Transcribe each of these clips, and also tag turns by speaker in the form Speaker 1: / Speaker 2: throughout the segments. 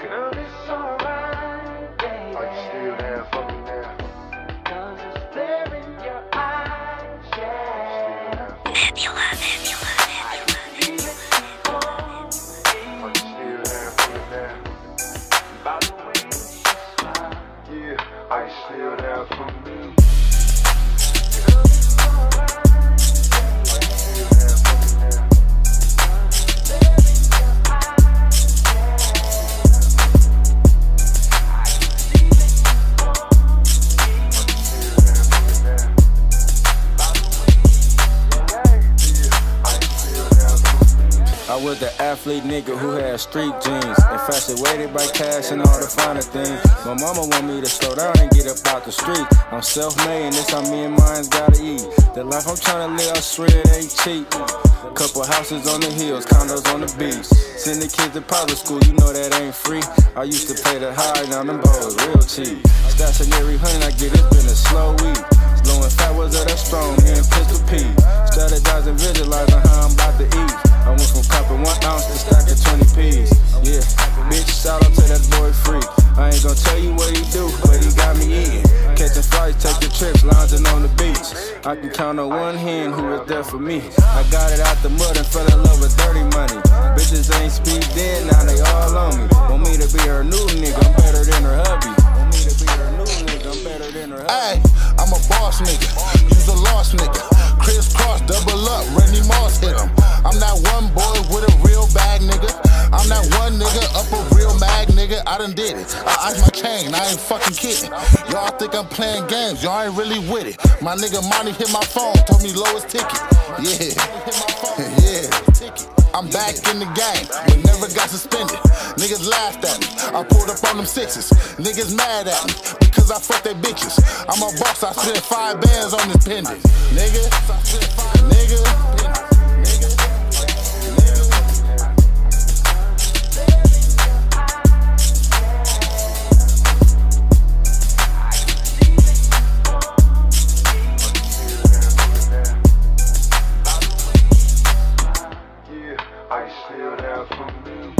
Speaker 1: Girl, it's alright, baby.
Speaker 2: Are you still there for me now?
Speaker 1: 'Cause it's there in your eyes, yeah.
Speaker 2: Nebula.
Speaker 1: I can feel it for
Speaker 2: Are you still there for me now?
Speaker 1: by the way you smile.
Speaker 2: Yeah, are you still there for me?
Speaker 1: Girl, it's alright,
Speaker 2: Are you still there for me now?
Speaker 1: there in your eyes, yeah. I can feel it for
Speaker 2: Are you still there for me now?
Speaker 1: by the way you smile.
Speaker 2: Yeah, are you still there for me?
Speaker 3: I was the athlete nigga who had street jeans, infatuated by cash and all the finer things. My mama want me to slow down and get up out the street. I'm self-made and this how me and mine's gotta eat. The life I'm tryna live, I swear it ain't cheap. Couple houses on the hills, condos on the beach. Send the kids to private school, you know that ain't free. I used to pay the high, now them boys real cheap. Stationary honey, I get it's been a slow week. Blowing fat was of that strong, me and Pistol P. Strategizing, visualizing how I'm about to eat. I went from copping 1 ounce to stacking 20 P's. Yeah, bitch, shout out to that boy Freak. I ain't gon' tell you what he do, but he got me eating. Catching flights, taking trips, lounging on the beach. I can count on one hand who was there for me. I got it out the mud and fell in love with dirty money. Bitches ain't speak then, now they all on me. Want me to be her new nigga, I'm better than her hubby. Want me to be her new nigga, I'm better than her hubby.
Speaker 4: Hey, I'm a boss nigga, you's a lost nigga. Crisscross, double up, Randy Moss hit him. I'm that one boy with a real bag nigga. I'm that one nigga up a real mag nigga. I done did it. I iced my chain, I ain't fucking kidding. Y'all think I'm playing games, y'all ain't really with it. My nigga Monty hit my phone, told me lowest ticket. Yeah, yeah. I'm back in the game, but never got suspended. Niggas laughed at me, I pulled up on them sixes. Niggas mad at me, because I fuck they bitches. I'm a boss, I spent 5 bands on this pendant. Nigga, nigga.
Speaker 2: Are you still there for me?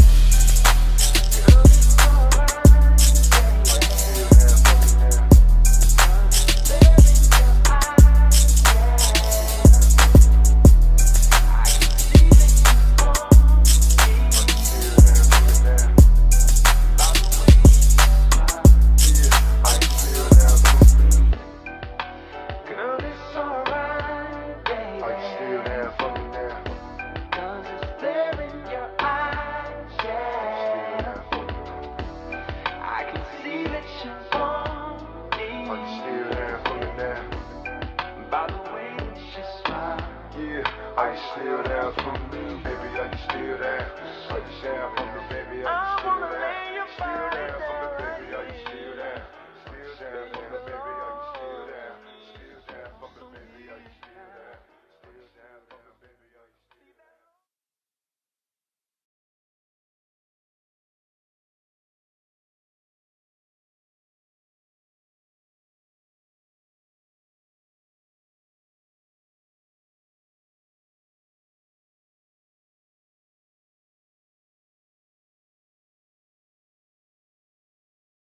Speaker 1: Girl, it's alright, baby.
Speaker 2: Are you still there for me now?
Speaker 1: 'Cause it's there in your eyes, yeah. I can see that you want me
Speaker 2: Are you still there for me now?
Speaker 1: by the way that you smile.
Speaker 2: Yeah, are you still there for me? Baby, are you still there? Are you there for me, baby? Are you
Speaker 1: I
Speaker 2: still
Speaker 1: wanna
Speaker 2: there?
Speaker 1: lay your
Speaker 2: Still
Speaker 1: body
Speaker 2: there for me,
Speaker 1: down
Speaker 2: baby? Are
Speaker 1: right
Speaker 2: you still there? Still there, baby?